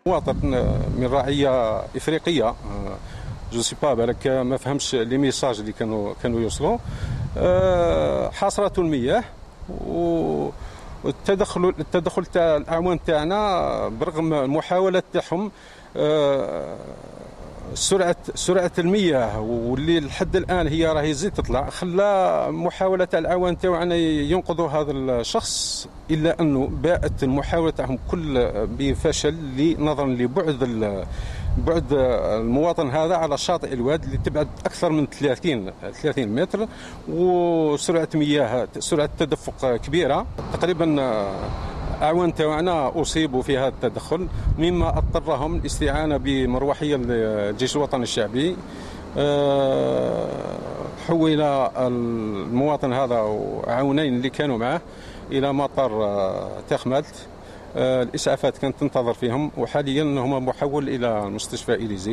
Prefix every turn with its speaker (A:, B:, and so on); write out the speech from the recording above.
A: مواطن من رعية إفريقية، جو سي با بالك ما فهمش لي ميساج اللي كانوا يوصلوا. حاصرته المياه التدخل تاع الاعوان تاعنا برغم المحاولات تاعهم. سرعه المياه واللي لحد الان هي راهي تزيد تطلع، خلى محاوله تاع الاعوان تاعنا ينقذوا هذا الشخص، الا انه باءت المحاوله تاعهم كل بفشل نظرا بعد المواطن هذا على شاطئ الواد اللي تبعد اكثر من 30 متر، وسرعه مياه سرعه تدفق كبيره. تقريبا اعوان تاعنا اصيبوا في هذا التدخل، مما اضطرهم الاستعانه بمروحيه الجيش الوطني الشعبي. حول المواطن هذا وعاونين اللي كانوا معه الى مطار تخمالت. الاسعافات كانت تنتظر فيهم، وحاليا هما محول الى مستشفى إليزي.